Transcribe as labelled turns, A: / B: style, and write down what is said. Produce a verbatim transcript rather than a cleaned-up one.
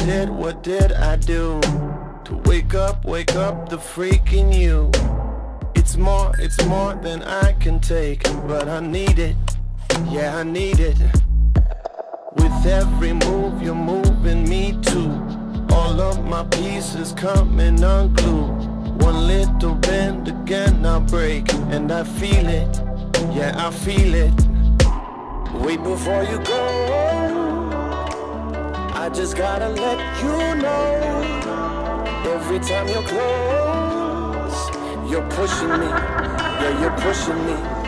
A: did, what did I do to wake up, wake up the freak in you? It's more, it's more than I can take, but I need it, yeah I need it. With every move you're moving me to, all of my pieces coming unglued. One little bend again I'll break, and I feel it, yeah I feel it. Wait before you go, I just gotta let you know. Every time you're close, you're pushing me, yeah you're pushing me.